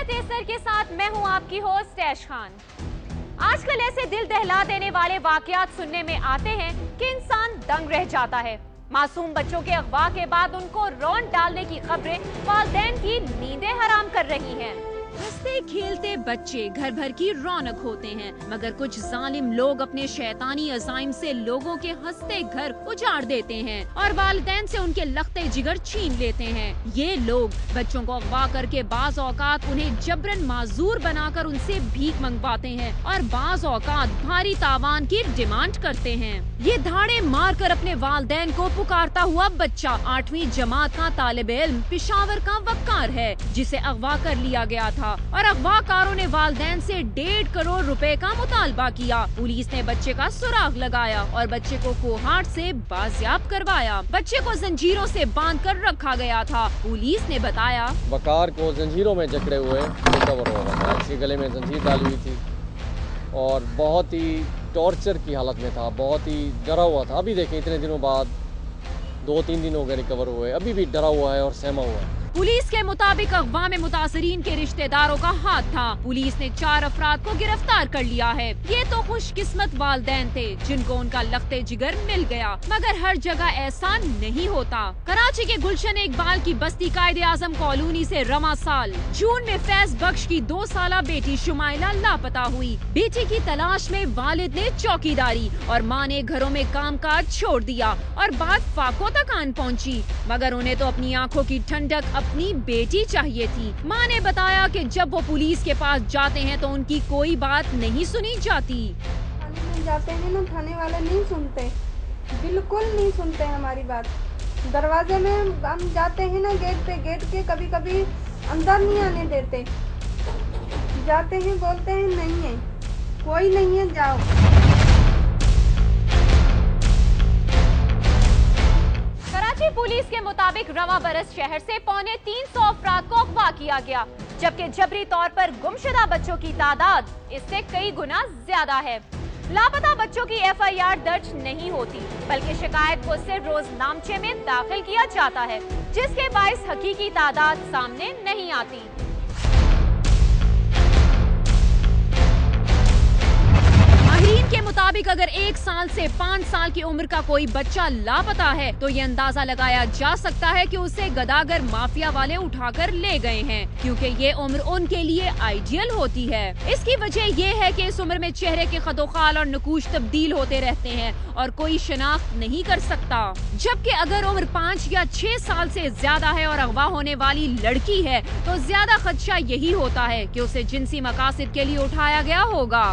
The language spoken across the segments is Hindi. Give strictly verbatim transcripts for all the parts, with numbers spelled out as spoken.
मैं तेसर के साथ मैं हूं आपकी होस्ट ऐश खान। आजकल ऐसे दिल दहला देने वाले वाकयात सुनने में आते हैं कि इंसान दंग रह जाता है। मासूम बच्चों के अगवा के बाद उनको रौंद डालने की खबरें वालिदैन की नींदें हराम कर रही हैं। हंसते खेलते बच्चे घर भर की रौनक होते हैं, मगर कुछ जालिम लोग अपने शैतानी अज़ाइम से लोगों के हंसते घर उजाड़ देते हैं और वालिदैन से उनके लखते जिगर छीन लेते हैं। ये लोग बच्चों को अगवा करके बाज औकात उन्हें जबरन माजूर बनाकर उनसे भीख मंगवाते हैं और बाज औकात भारी तावान की डिमांड करते हैं। ये धाड़े मार कर अपने वालिदैन को पुकारता हुआ बच्चा आठवीं जमात का तालिब इल्म पिशावर का वक्कार है, जिसे अगवा कर लिया गया था और अगवाकारों ने वालिदैन से डेढ़ करोड़ रुपए का मुतालबा किया। पुलिस ने बच्चे का सुराग लगाया और बच्चे को कोहाट से बाजियाब करवाया। बच्चे को जंजीरों से बांधकर रखा गया था। पुलिस ने बताया, वकार को जंजीरों में जकड़े हुए रिकवर हो गया। इसके गले में जंजीर डाली हुई थी और बहुत ही टॉर्चर की हालत में था, बहुत ही डरा हुआ था। अभी देखें, इतने दिनों बाद, दो तीन दिन हो गए रिकवर हुए, अभी भी डरा हुआ है और सहमा हुआ है। पुलिस के मुताबिक अगवा में मुतासरीन के रिश्तेदारों का हाथ था। पुलिस ने चार अफराद को गिरफ्तार कर लिया है। ये तो खुशकिस्मत वालिदैन थे जिनको उनका लखते जिगर मिल गया, मगर हर जगह ऐसा नहीं होता। कराची के गुलशन इकबाल की बस्ती कायदे आजम कॉलोनी से रमा साल जून में फैज बख्श की दो साला बेटी शुमाइला लापता हुई। बेटी की तलाश में वालिद ने चौकीदारी और माँ ने घरों में कामकाज छोड़ दिया और बात फाकों तक आन पहुँची, मगर उन्हें तो अपनी आँखों की ठंडक अपनी बेटी चाहिए थी। माँ ने बताया कि जब वो पुलिस के पास जाते हैं तो उनकी कोई बात नहीं सुनी जाती। थाने में जाते हैं ना, थाने वाले नहीं सुनते, बिल्कुल नहीं सुनते हमारी बात। दरवाजे में हम जाते हैं ना, गेट पे गेट के कभी कभी अंदर नहीं आने देते। जाते हैं, बोलते हैं नहीं है, कोई नहीं है, जाओ। पुलिस के मुताबिक रवा बरस शहर से पौने तीन सौ अफराद को अगवा किया गया, जबकि जबरी तौर पर गुमशुदा बच्चों की तादाद इससे कई गुना ज्यादा है। लापता बच्चों की एफ आई आर दर्ज नहीं होती, बल्कि शिकायत को सिर्फ रोजनामचे में दाखिल किया जाता है, जिसके बाइस हकीकी तादाद सामने नहीं आती। के मुताबिक अगर एक साल से पाँच साल की उम्र का कोई बच्चा लापता है तो ये अंदाजा लगाया जा सकता है कि उसे गदागर माफिया वाले उठाकर ले गए हैं, क्योंकि ये उम्र उनके लिए आइडियल होती है। इसकी वजह ये है कि इस उम्र में चेहरे के खदोखाल और नकूश तब्दील होते रहते हैं और कोई शनाख्त नहीं कर सकता। जबकि अगर उम्र पाँच या छह साल से ज्यादा है और अगवा होने वाली लड़की है तो ज्यादा खदशा यही होता है कि उसे जिनसी मकासद के लिए उठाया गया होगा।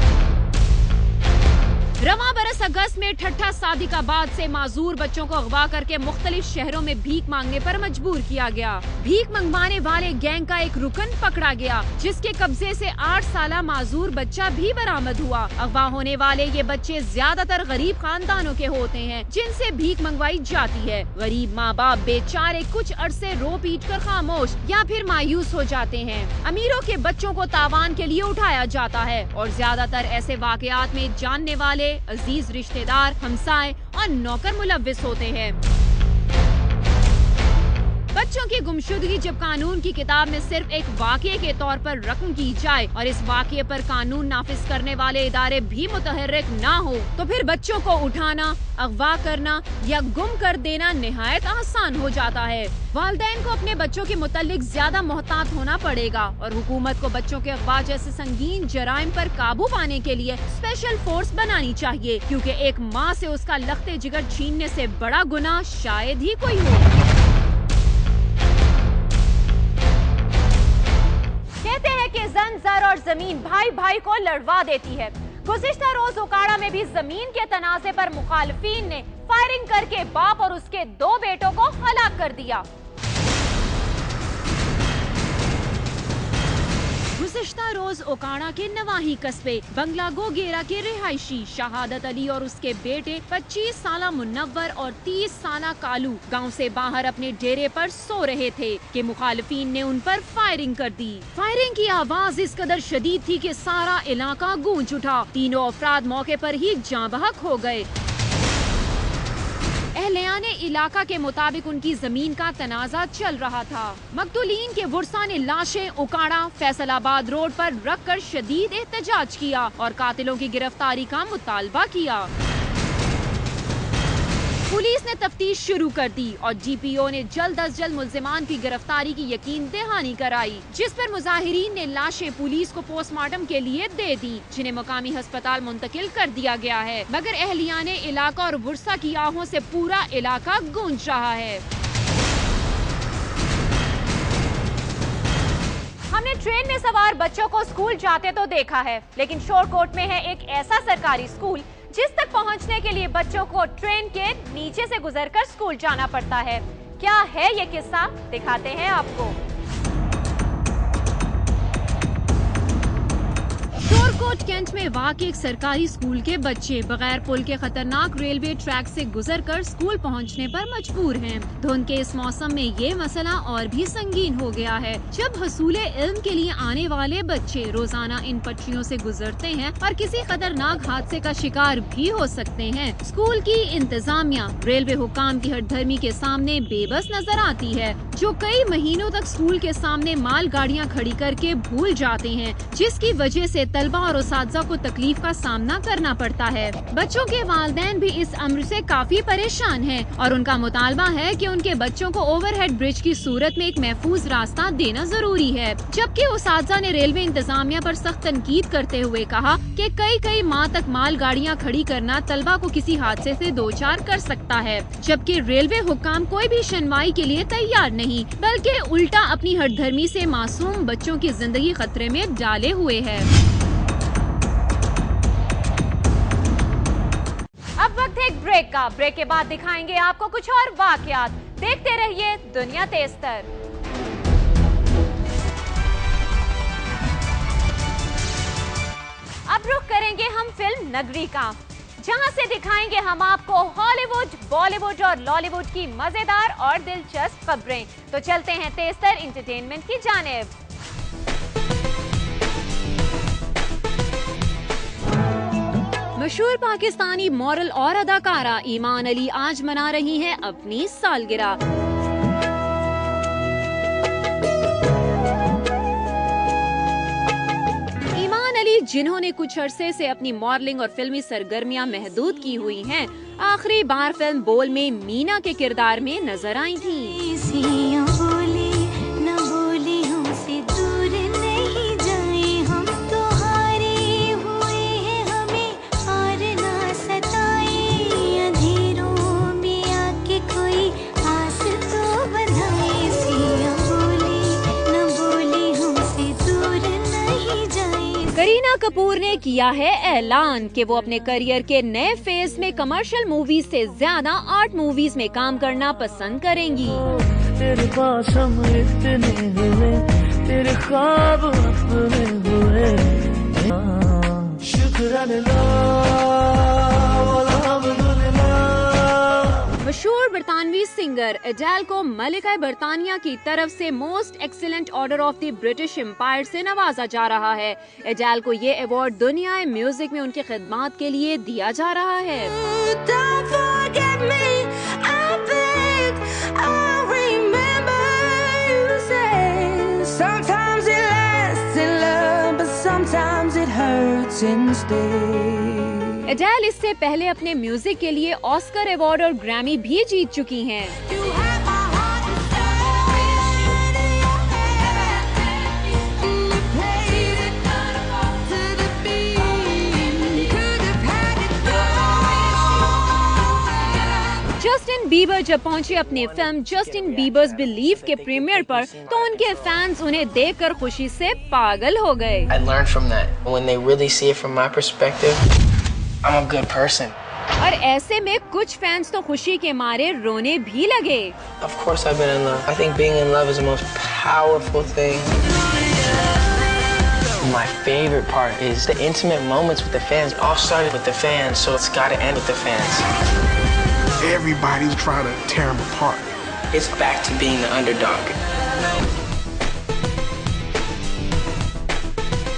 रवा बरस अगस्त में ठट्ठा सादिकाबाद से माजूर बच्चों को अगवा करके मुख्तलिफ शहरों में भीख मांगने पर मजबूर किया गया। भीख मंगवाने वाले गैंग का एक रुकन पकड़ा गया, जिसके कब्जे से आठ साला माजूर बच्चा भी बरामद हुआ। अगवा होने वाले ये बच्चे ज्यादातर गरीब खानदानों के होते हैं, जिनसे भीख मंगवाई जाती है। गरीब माँ बाप बेचारे कुछ अरसे रो पीट कर खामोश या फिर मायूस हो जाते हैं। अमीरों के बच्चों को तावान के लिए उठाया जाता है और ज्यादातर ऐसे वाकयात में जानने वाले अजीज रिश्तेदार, हमसाए और नौकर मुलव्विस होते हैं। बच्चों की गुमशुदगी जब कानून की किताब में सिर्फ एक वाक़ये के तौर पर रकम की जाए और इस वाक़ये पर कानून नाफिज करने वाले इदारे भी मुतहर्रिक ना हो, तो फिर बच्चों को उठाना, अगवा करना या गुम कर देना निहायत आसान हो जाता है। वालिदैन को अपने बच्चों के मुतालिक ज्यादा मोहतात होना पड़ेगा और हुकूमत को बच्चों के अगवा जैसे संगीन जराइम पर काबू पाने के लिए स्पेशल फोर्स बनानी चाहिए, क्योंकि एक माँ से उसका लखते जिगर छीनने से बड़ा गुनाह शायद ही कोई हो। कहते हैं कि जन जर और जमीन भाई भाई को लड़वा देती है। गुज़िश्ता रोज ओकाड़ा में भी जमीन के तनाज़े पर मुखालिफिन ने फायरिंग करके बाप और उसके दो बेटों को हलाक कर दिया। गुज़िश्ता रोज ओकाड़ा के नवाही कस्बे बंगला गोगेरा के रिहायशी शहादत अली और उसके बेटे पच्चीस साला मुन्नवर और तीस साला कालू गांव से बाहर अपने डेरे पर सो रहे थे कि मुखालिफिन ने उन पर फायरिंग कर दी। फायरिंग की आवाज इस कदर शदीद थी कि सारा इलाका गूंज उठा। तीनों अफराद मौके पर ही जाँ बहक हो गए। अहलियाने इलाका के मुताबिक उनकी जमीन का तनाजा चल रहा था। मकतूलीन के वुरसा ने लाशें उकाड़ा, फैसलाबाद रोड पर रखकर शदीद एहतजाज किया और कातिलों की गिरफ्तारी का मुतालबा किया। पुलिस ने तफ्तीश शुरू कर दी और जी पी ओ ने जल्द अज जल्द मुल्जिमान की गिरफ्तारी की यकीन दहानी कराई, जिस पर मुजाहिरीन ने लाशें पुलिस को पोस्टमार्टम के लिए दे दी, जिन्हें मुकामी अस्पताल मुंतकिल कर दिया गया है। मगर अहलियाने इलाका और वुरसा की आहों से पूरा इलाका गूंज रहा है। हमने ट्रेन में सवार बच्चों को स्कूल जाते तो देखा है, लेकिन शोरकोट में है एक ऐसा सरकारी स्कूल जिस तक पहुंचने के लिए बच्चों को ट्रेन के नीचे से गुजरकर स्कूल जाना पड़ता है। क्या है ये किस्सा, दिखाते हैं आपको। शोरकोट कैंट में वाक़ई एक सरकारी स्कूल के बच्चे बगैर पुल के खतरनाक रेलवे ट्रैक से गुजरकर स्कूल पहुंचने पर मजबूर हैं। धुंध के इस मौसम में ये मसला और भी संगीन हो गया है, जब हसूले इल्म के लिए आने वाले बच्चे रोजाना इन पटरियों से गुजरते हैं और किसी खतरनाक हादसे का शिकार भी हो सकते हैं। स्कूल की इंतजामिया रेलवे हुकाम की हठधर्मी के सामने बेबस नजर आती है, जो कई महीनों तक स्कूल के सामने माल गाड़ियाँ खड़ी करके भूल जाते हैं, जिसकी वजह से तलबा और उसातिज़ा को तकलीफ का सामना करना पड़ता है। बच्चों के वालिदैन भी इस अम्र से काफी परेशान हैं और उनका मुतालबा है कि उनके बच्चों को ओवरहेड ब्रिज की सूरत में एक महफूज रास्ता देना जरूरी है। जबकि उसातिज़ा ने रेलवे इंतजामिया पर सख्त तनकीद करते हुए कहा कि कई कई माह तक माल गाड़ियाँ खड़ी करना तलबा को किसी हादसे से दो चार कर सकता है, जबकि रेलवे हुकाम कोई भी सुनवाई के लिए तैयार नहीं, बल्कि उल्टा अपनी हठधर्मी से मासूम बच्चों की जिंदगी खतरे में डाले हुए है। अब वक्त है एक ब्रेक का। ब्रेक के बाद दिखाएंगे आपको कुछ और वाकयात। देखते रहिए दुनिया तेज़तर। अब रुख करेंगे हम फिल्म नगरी का, जहां से दिखाएंगे हम आपको हॉलीवुड, बॉलीवुड और लॉलीवुड की मजेदार और दिलचस्प खबरें। तो चलते हैं तेज़तर एंटरटेनमेंट की जानिब। मशहूर पाकिस्तानी मॉडल और अदाकारा ईमान अली आज मना रही हैं अपनी सालगिरह। ईमान अली, जिन्होंने कुछ अरसे से अपनी मॉडलिंग और फिल्मी सरगर्मियां महदूद की हुई हैं, आखिरी बार फिल्म बोल में मीना के किरदार में नजर आई थीं। करीना कपूर ने किया है ऐलान कि वो अपने करियर के नए फेज में कमर्शियल मूवीज से ज्यादा आर्ट मूवीज में काम करना पसंद करेंगी। तेरे पास हम इतने हुए, तेरे ख्वाब अपने हुए, मशहूर बरतानवी सिंगर एडेल को मलिका बरतानिया की तरफ से most excellent order of the British Empire से नवाजा जा रहा है। एडेल को ये अवार्ड दुनिया म्यूजिक में उनकी खिदमत के लिए दिया जा रहा है। एडेल इससे पहले अपने म्यूजिक के लिए ऑस्कर अवार्ड और ग्रैमी भी जीत चुकी हैं। जस्टिन बीबर जब पहुंचे अपनी फिल्म जस्टिन बीबर्स बिलीव के प्रीमियर पर, तो उनके फैंस उन्हें देखकर खुशी से पागल हो गए। I learned from that. When they really see it from my perspective, I'm a good person. और ऐसे में कुछ फैंस तो खुशी के मारे रोने भी लगे। Of course I've been in love. I think being in love is the most powerful thing. My favorite part is the intimate moments with the fans. It all started with the fans, so it's got to end with the fans. Everybody's trying to tear them apart. It's back to being the underdog.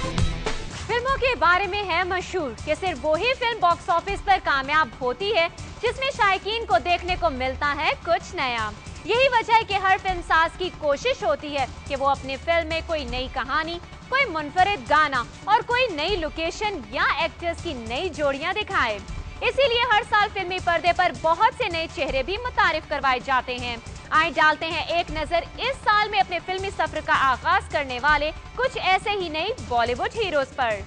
फिल्मों के बारे में है मशहूर कि सिर्फ वो ही फिल्म बॉक्स ऑफिस पर कामयाब होती है जिसमें शायकीन को देखने को मिलता है कुछ नया। यही वजह है कि हर फिल्म साज की कोशिश होती है कि वो अपनी फिल्म में कोई नई कहानी, कोई मुनफरिद गाना और कोई नई लोकेशन या एक्टर्स की नई जोड़ियां दिखाए। इसीलिए हर साल फिल्मी पर्दे पर बहुत से नए चेहरे भी मुतारिफ करवाए जाते हैं। आइए डालते हैं एक नजर इस साल में अपने फिल्मी सफर का आगाज करने वाले कुछ ऐसे ही नए बॉलीवुड हीरोज पर।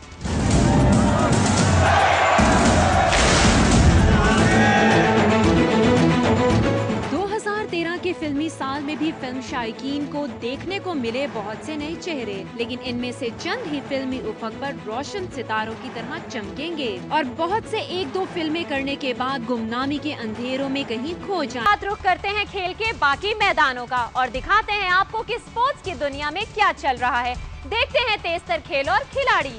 दो हज़ार तेरह के फिल्मी साल में भी फिल्म शायकीन को देखने को मिले बहुत से नए चेहरे, लेकिन इनमें से चंद ही फिल्मी उफक पर रोशन सितारों की तरह चमकेंगे और बहुत से एक दो फिल्में करने के बाद गुमनामी के अंधेरों में कहीं खो जाएं। रुख करते हैं खेल के बाकी मैदानों का और दिखाते हैं आपको कि स्पोर्ट्स की दुनिया में क्या चल रहा है। देखते हैं तेजतर खेल और खिलाड़ी।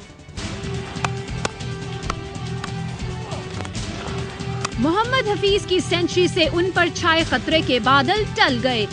मोहम्मद हफीज की सेंचुरी से उन पर छाए खतरे के बादल टल गए।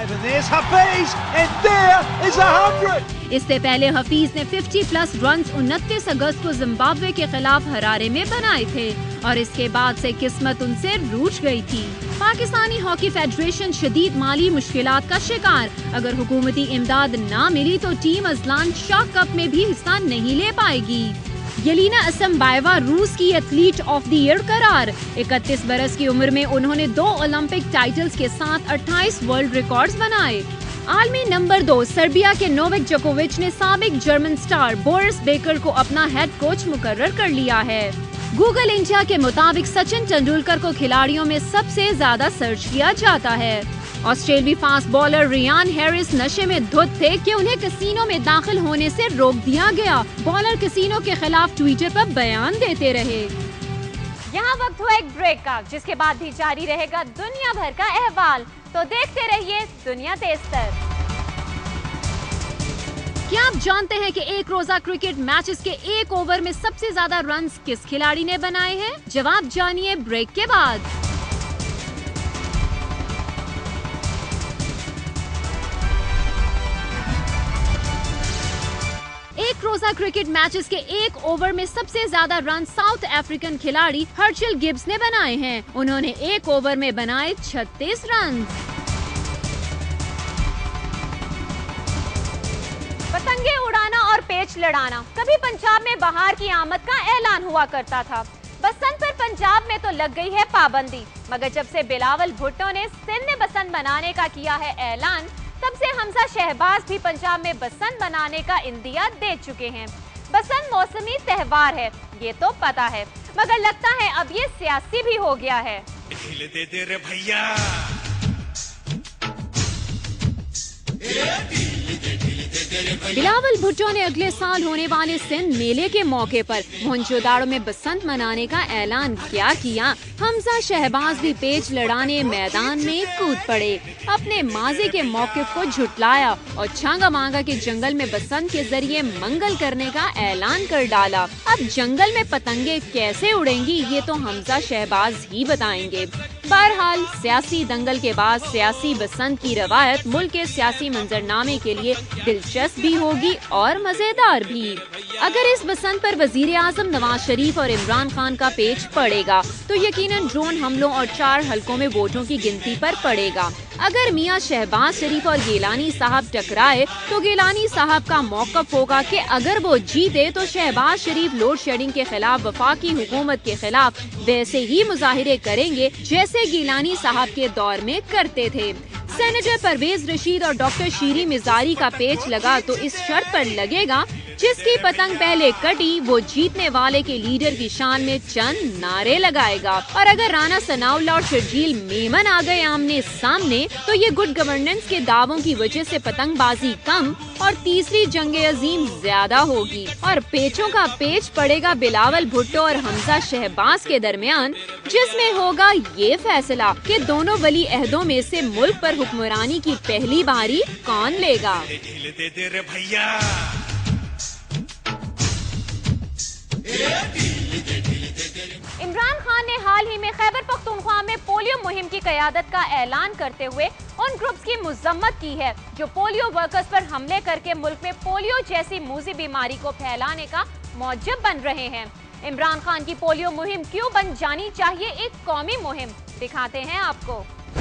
इससे पहले हफीज ने पचास प्लस रन्स उनतीस अगस्त को जिम्बाब्वे के खिलाफ हरारे में बनाए थे और इसके बाद से किस्मत उनसे रूठ गई थी। पाकिस्तानी हॉकी फेडरेशन शदीद माली मुश्किलात का शिकार। अगर हुकूमती इमदाद न मिली तो टीम अजलान शाह कप में भी हिस्सा नहीं ले पाएगी। येलेना असमबाएवा रूस की एथलीट ऑफ द ईयर करार। इकतीस बरस की उम्र में उन्होंने दो ओलंपिक टाइटल्स के साथ अट्ठाईस वर्ल्ड रिकॉर्ड्स बनाए। आलमी नंबर दो सर्बिया के नोवाक जोकोविच ने साबिक जर्मन स्टार बोरिस बेकर को अपना हेड कोच मुकर्रर कर लिया है। गूगल इंडिया के मुताबिक सचिन तेंदुलकर को खिलाड़ियों में सबसे ज्यादा सर्च किया जाता है। ऑस्ट्रेलियाई फास्ट बॉलर रियान हैरिस नशे में धुत थे कि उन्हें कसीनो में दाखिल होने से रोक दिया गया। बॉलर कसीनो के खिलाफ ट्विटर पर बयान देते रहे। यहाँ वक्त हुआ एक ब्रेक का, जिसके बाद भी जारी रहेगा दुनिया भर का अहवाल। तो देखते रहिए दुनिया तेजतर। क्या आप जानते हैं कि एक रोजा क्रिकेट मैचेस के एक ओवर में सबसे ज्यादा रन्स किस खिलाड़ी ने बनाए हैं? जवाब जानिए ब्रेक के बाद। एक रोजा क्रिकेट मैचेस के एक ओवर में सबसे ज्यादा रन साउथ अफ्रीकन खिलाड़ी हर्चिल गिब्स ने बनाए हैं। उन्होंने एक ओवर में बनाए छत्तीस रन। पतंगे उड़ाना और पेच लड़ाना कभी पंजाब में बहार की आमद का ऐलान हुआ करता था। बसंत पर पंजाब में तो लग गई है पाबंदी, मगर जब से बिलावल भुट्टो ने सिंध में बसंत मनाने का किया है ऐलान, तब से हमजा शहबाज भी पंजाब में बसंत मनाने का इंदिया दे चुके हैं। बसंत मौसमी त्योहार है, ये तो पता है, मगर लगता है अब ये सियासी भी हो गया है। दे दे रे भैया। बिलावल भुट्टो ने अगले साल होने वाले सिंध मेले के मौके पर मोहनजोदाड़ो में बसंत मनाने का ऐलान क्या किया। हमजा शहबाज भी पेच लड़ाने मैदान में कूद पड़े, अपने माजे के मौकिफ को झुटलाया और छांगा मांगा के जंगल में बसंत के जरिए मंगल करने का ऐलान कर डाला। अब जंगल में पतंगे कैसे उड़ेंगी ये तो हमजा शहबाज ही बताएंगे। बहरहाल सियासी दंगल के बाद सियासी बसंत की रवायत मुल्क के सियासी मंजरनामे के लिए दिलचस्प भी होगी और मजेदार भी। अगर इस बसंत पर वजीर आजम नवाज शरीफ और इमरान खान का पेच पड़ेगा तो यकीनन ड्रोन हमलों और चार हलकों में वोटों की गिनती पर पड़ेगा। अगर मियां शहबाज शरीफ और गिलानी साहब टकराए तो गिलानी साहब का मौकफ होगा कि अगर वो जीते तो शहबाज शरीफ लोड शेडिंग के खिलाफ वफाकी हुकूमत के खिलाफ वैसे ही मुजाहिरे करेंगे जैसे गिलानी साहब के दौर में करते थे। सेनेटर परवेज रशीद और डॉक्टर शीरी मिजारी का पेच लगा तो इस शर्त पर लगेगा जिसकी पतंग पहले कटी वो जीतने वाले के लीडर की शान में चंद नारे लगाएगा। और अगर राणा सनाउल्लाह और शर्जील मेमन आ गए आमने सामने तो ये गुड गवर्नेंस के दावों की वजह से पतंगबाजी कम और तीसरी जंग अजीम ज्यादा होगी और पेचों का पेच पड़ेगा बिलावल भुट्टो और हमजा शहबाज के दरमियान, जिसमें होगा ये फैसला कि दोनों वली अहदों में से मुल्क पर हुक्मरानी की पहली बारी कौन लेगा। इमरान खान ने हाल ही में खैबर पख्तूनख्वा में पोलियो मुहिम की क़यादत का ऐलान करते हुए उन ग्रुप्स की मुज़म्मत की है जो पोलियो वर्कर्स पर हमले करके मुल्क में पोलियो जैसी मूजी बीमारी को फैलाने का मौजब बन रहे हैं। इमरान खान की पोलियो मुहिम क्यों बन जानी चाहिए एक कौमी मुहिम, दिखाते हैं आपको।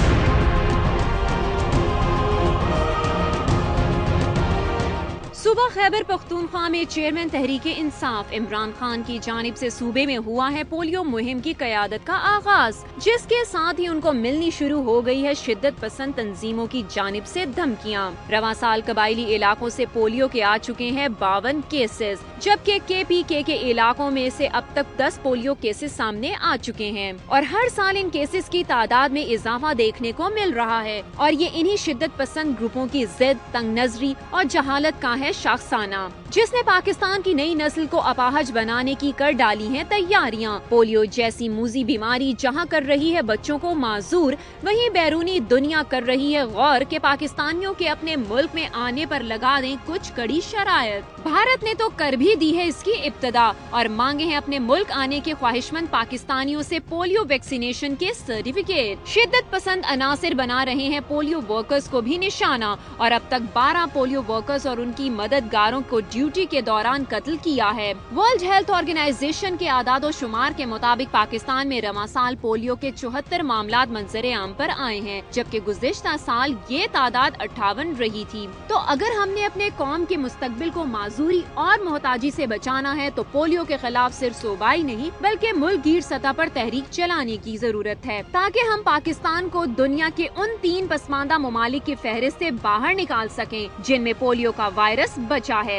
सूबा खैबर पख्तूनख्वा में चेयरमैन तहरीक इंसाफ इमरान खान की जानिब से सूबे में हुआ है पोलियो मुहिम की क़यादत का आगाज, जिसके साथ ही उनको मिलनी शुरू हो गई है शिद्दत पसंद तंजीमों की जानिब से धमकियां। रवा साल कबायली इलाकों से पोलियो के आ चुके हैं बावन केसेस, जबकि के पी के के इलाकों में से अब तक दस पोलियो केसेस सामने आ चुके हैं और हर साल इन केसेस की तादाद में इजाफा देखने को मिल रहा है। और ये इन्हीं शिद्दत पसंद ग्रुपों की जिद, तंग नजरी और जहालत का है शाखसाना, जिसने पाकिस्तान की नई नस्ल को अपाहज बनाने की कर डाली हैं तैयारियां। पोलियो जैसी मूजी बीमारी जहां कर रही है बच्चों को माजूर, वहीं बैरूनी दुनिया कर रही है गौर के पाकिस्तानियों के अपने मुल्क में आने पर लगा दें कुछ कड़ी शरायत। भारत ने तो कर भी दी है इसकी इब्तदा और मांगे हैं अपने मुल्क आने के ख्वाहिशमंद पाकिस्तानियों से पोलियो वैक्सीनेशन के सर्टिफिकेट। शिद्दत पसंद अनासिर बना रहे हैं पोलियो वर्कर्स को भी निशाना और अब तक बारह पोलियो वर्कर्स और उनकी मददगारों को ड्यूटी के दौरान कत्ल किया है। वर्ल्ड हेल्थ ऑर्गेनाइजेशन के आदादो शुमार के मुताबिक पाकिस्तान में रवा साल पोलियो के चौहत्तर मामलात मंजर आम पर आए हैं, जबकि गुज़िश्ता साल ये तादाद अट्ठावन रही थी। तो अगर हमने अपने कौम के मुस्तकबिल को माजूरी और मोहताजी से बचाना है तो पोलियो के खिलाफ सिर्फ सूबाई नहीं बल्कि मुल्क गिर सतह पर तहरीक चलाने की जरूरत है, ताकि हम पाकिस्तान को दुनिया के उन तीन पसमानदा ममालिक की फहरिस्त से बाहर निकाल सकें जिनमें पोलियो का वायरस बचा है।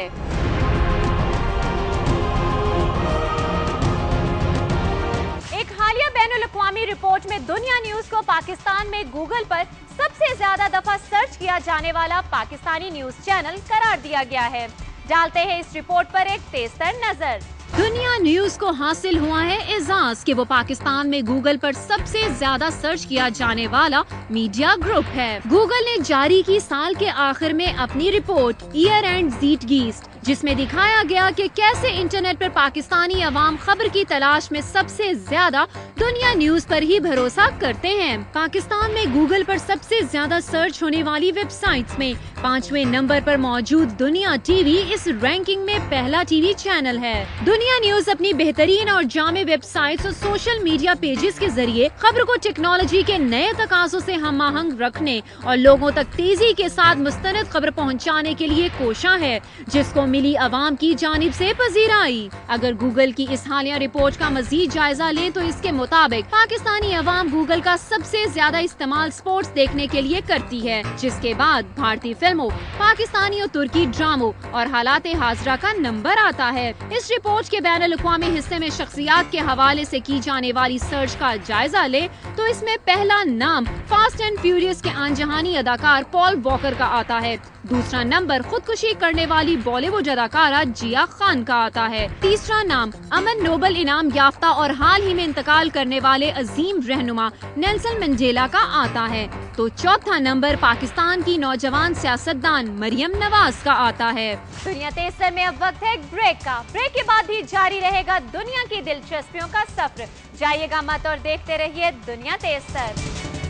एक हालिया बैनुल-अक़वामी रिपोर्ट में दुनिया न्यूज को पाकिस्तान में गूगल पर सबसे ज्यादा दफा सर्च किया जाने वाला पाकिस्तानी न्यूज चैनल करार दिया गया है। डालते हैं इस रिपोर्ट पर एक तेजतर नजर। दुनिया न्यूज को हासिल हुआ है एजाज कि वो पाकिस्तान में गूगल पर सबसे ज्यादा सर्च किया जाने वाला मीडिया ग्रुप है। गूगल ने जारी की साल के आखिर में अपनी रिपोर्ट ईयर एंड ज़ीटगीस्ट, जिसमें दिखाया गया कि कैसे इंटरनेट पर पाकिस्तानी अवाम खबर की तलाश में सबसे ज्यादा दुनिया न्यूज पर ही भरोसा करते हैं। पाकिस्तान में गूगल पर सबसे ज्यादा सर्च होने वाली वेबसाइट्स में पांचवें नंबर पर मौजूद दुनिया टीवी इस रैंकिंग में पहला टीवी चैनल है। दुनिया न्यूज अपनी बेहतरीन और जामे वेबसाइट्स और सोशल मीडिया पेजेस के जरिए खबर को टेक्नोलॉजी के नए तकाज़ों से हम आहंग रखने और लोगों तक तेजी के साथ मुस्तनद खबर पहुँचाने के लिए कोशा है, जिसको मिली अवाम की जानिब से पजीराई। अगर गूगल की इस हालिया रिपोर्ट का मजीद जायजा लें तो इसके मुताबिक पाकिस्तानी अवाम गूगल का सबसे ज्यादा इस्तेमाल स्पोर्ट्स देखने के लिए करती है, जिसके बाद भारतीय फिल्मों, पाकिस्तानी और तुर्की ड्रामों और हालात हाजरा का नंबर आता है। इस रिपोर्ट के बैनुल-अक़वामी हिस्से में शख्सियात के हवाले से की जाने वाली सर्च का जायजा ले तो इसमें पहला नाम फास्ट एंड फ्यूरियस के आनजहानी अदाकार पॉल वॉकर का आता है। दूसरा नंबर खुदकुशी करने वाली बॉलीवुड अदाकारा जिया खान का आता है। तीसरा नाम अमन नोबल इनाम याफ्ता और हाल ही में इंतकाल करने वाले अजीम रहनुमा नेल्सन मंडेला का आता है। तो चौथा नंबर पाकिस्तान की नौजवान सियासतदान मरियम नवाज का आता है। दुनिया तेजतर में अब वक्त है एक ब्रेक का। ब्रेक के बाद भी जारी रहेगा दुनिया की दिलचस्पियों का सफर। जाइएगा मत और देखते रहिए दुनिया तेजतर।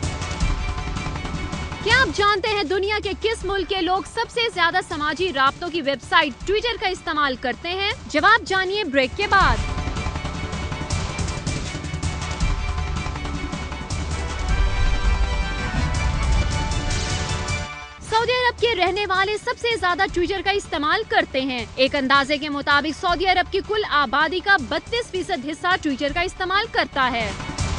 क्या आप जानते हैं दुनिया के किस मुल्क के लोग सबसे ज्यादा समाजी राब्तों की वेबसाइट ट्विटर का इस्तेमाल करते हैं? जवाब जानिए ब्रेक के बाद। सऊदी अरब के रहने वाले सबसे ज्यादा ट्विटर का इस्तेमाल करते हैं। एक अंदाजे के मुताबिक सऊदी अरब की कुल आबादी का बत्तीस फीसद हिस्सा ट्विटर का इस्तेमाल करता है।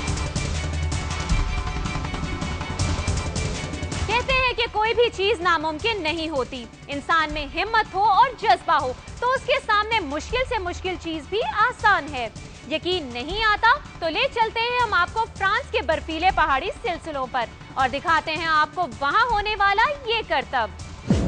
कहते हैं कि कोई भी चीज नामुमकिन नहीं होती। इंसान में हिम्मत हो और जज्बा हो तो उसके सामने मुश्किल से मुश्किल चीज भी आसान है। यकीन नहीं आता तो ले चलते हैं हम आपको फ्रांस के बर्फीले पहाड़ी सिलसिलों पर और दिखाते हैं आपको वहां होने वाला ये करतब।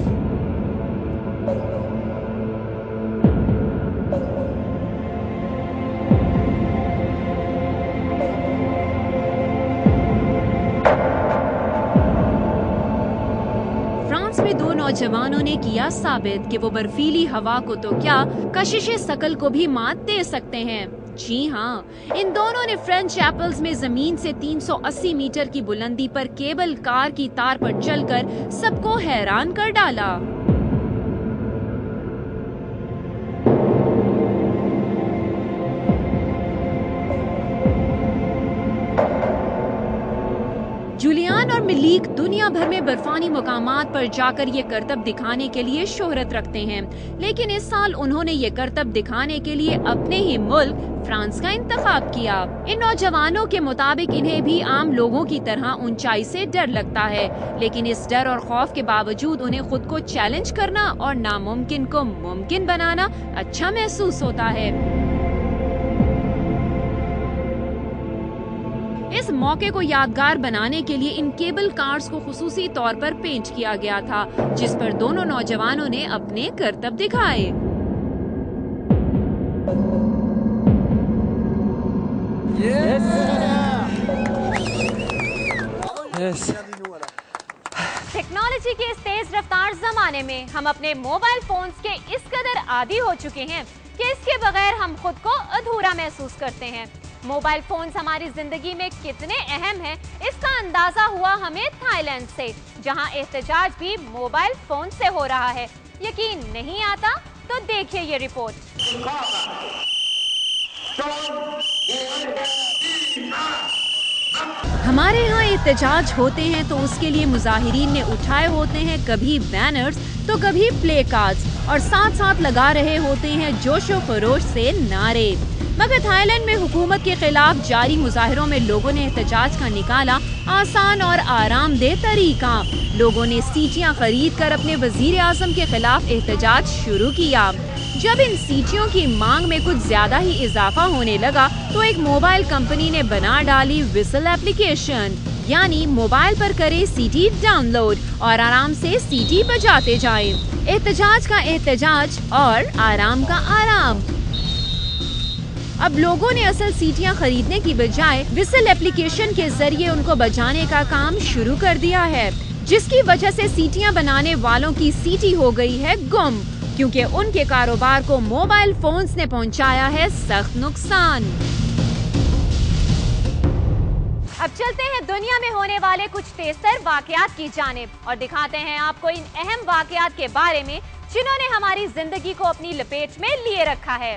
में दो नौजवानों ने किया साबित कि वो बर्फीली हवा को तो क्या कशिश शकल को भी मात दे सकते हैं। जी हाँ, इन दोनों ने फ्रेंच चैपल्स में जमीन से तीन सौ अस्सी मीटर की बुलंदी पर केबल कार की तार पर चलकर सबको हैरान कर डाला। मिलीक दुनिया भर में बर्फानी मुकामात पर जाकर ये करतब दिखाने के लिए शोहरत रखते हैं, लेकिन इस साल उन्होंने ये करतब दिखाने के लिए अपने ही मुल्क फ्रांस का इंतखाब किया। इन नौजवानों के मुताबिक इन्हें भी आम लोगों की तरह ऊंचाई से डर लगता है, लेकिन इस डर और खौफ के बावजूद उन्हें खुद को चैलेंज करना और नामुमकिन को मुमकिन बनाना अच्छा महसूस होता है। इस मौके को यादगार बनाने के लिए इन केबल कार्स को खुसूसी तौर पर पेंट किया गया था, जिस पर दोनों नौजवानों ने अपने करतब दिखाए। Yes. Yes. टेक्नोलॉजी के इस तेज रफ्तार जमाने में हम अपने मोबाइल फोन्स के इस कदर आदी हो चुके हैं कि इसके बगैर हम खुद को अधूरा महसूस करते हैं। मोबाइल फोन्स हमारी जिंदगी में कितने अहम हैं, इसका अंदाजा हुआ हमें थाईलैंड से, जहां एहतजाज भी मोबाइल फोन से हो रहा है। यकीन नहीं आता तो देखिए ये रिपोर्ट। हमारे यहाँ एहतजाज होते हैं तो उसके लिए मुजाहिरीन ने उठाए होते हैं कभी बैनर्स तो कभी प्ले कार्ड्स और साथ साथ लगा रहे होते हैं जोशो खरोश से नारे। मगर थाईलैंड में हुकूमत के खिलाफ जारी मुजाहिरों में लोगों ने एहतजाज का निकाला आसान और आरामदेह तरीका। लोगों ने सीटियाँ खरीद कर अपने वजीर आजम के खिलाफ एहतजाज शुरू किया। जब इन सीटियों की मांग में कुछ ज्यादा ही इजाफा होने लगा तो एक मोबाइल कंपनी ने बना डाली विसल एप्लीकेशन, यानी मोबाइल पर करे सीटी डाउनलोड और आराम से सीटी बजाते जाएं। एहतजाज का एहतजाज और आराम का आराम। अब लोगों ने असल सीटियां खरीदने की बजाय विसल एप्लीकेशन के जरिए उनको बजाने का काम शुरू कर दिया है, जिसकी वजह से सीटियां बनाने वालों की सीटी हो गई है गुम, क्योंकि उनके कारोबार को मोबाइल फोन्स ने पहुंचाया है सख्त नुकसान। अब चलते हैं दुनिया में होने वाले कुछ तेजतर वाकयात की जानिब और दिखाते हैं आपको इन अहम वाकयात के बारे में जिन्होंने हमारी जिंदगी को अपनी लपेट में लिए रखा है।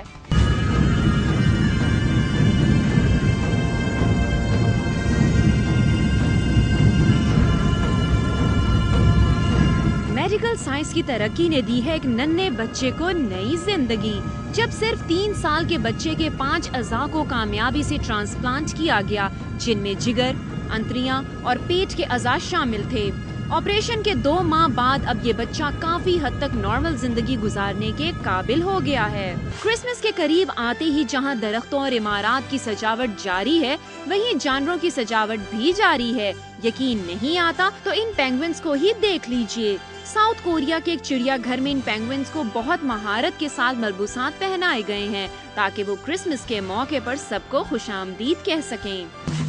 मेडिकल साइंस की तरक्की ने दी है एक नन्हे बच्चे को नई जिंदगी। जब सिर्फ तीन साल के बच्चे के पांच अज़ा को कामयाबी से ट्रांसप्लांट किया गया, जिनमें जिगर, अंतरियां और पेट के अज़ा शामिल थे। ऑपरेशन के दो माह बाद अब ये बच्चा काफी हद तक नॉर्मल जिंदगी गुजारने के काबिल हो गया है। क्रिसमस के करीब आते ही जहां दरख्तों और इमारत की सजावट जारी है, वहीं जानवरों की सजावट भी जारी है। यकीन नहीं आता तो इन पेंगुइन्स को ही देख लीजिए। साउथ कोरिया के एक चिड़ियाघर में इन पेंगुइन्स को बहुत महारत के साथ मलबूसात पहनाए गए हैं ताकि वो क्रिसमस के मौके पर सबको खुशामदीद कह सकें।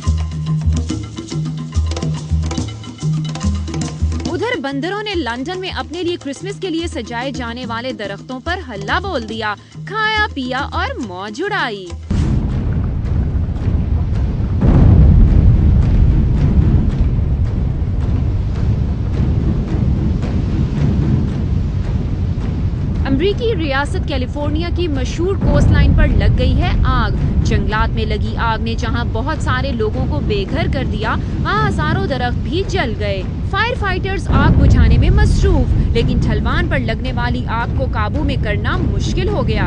उधर बंदरों ने लंदन में अपने लिए क्रिसमस के लिए सजाए जाने वाले दरख्तों पर हल्ला बोल दिया, खाया पिया और मौज उड़ाई। अमरीकी रियासत कैलिफोर्निया की मशहूर कोस्ट लाइन पर लग गई है आग। जंगलात में लगी आग ने जहां बहुत सारे लोगों को बेघर कर दिया, वहां हजारों दरख्त भी जल गए। फायर फाइटर्स आग बुझाने में मसरूफ, लेकिन ढलवान पर लगने वाली आग को काबू में करना मुश्किल हो गया।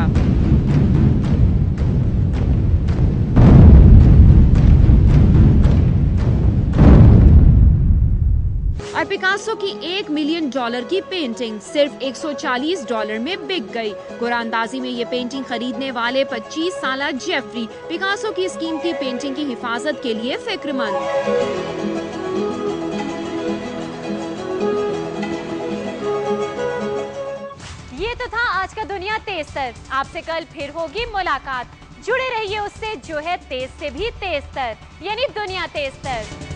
और पिकासो की एक मिलियन डॉलर की पेंटिंग सिर्फ एक सौ चालीस डॉलर में बिक गई। कुरानदाजी में ये पेंटिंग खरीदने वाले पच्चीस साला जेफरी पिकासो की इस कीमती पेंटिंग की हिफाजत के लिए फिक्रमंद। ये तो था आज का दुनिया तेज तर। आपसे कल फिर होगी मुलाकात। जुड़े रहिए उससे जो है तेज से भी तेज तर, यानी दुनिया तेज तर।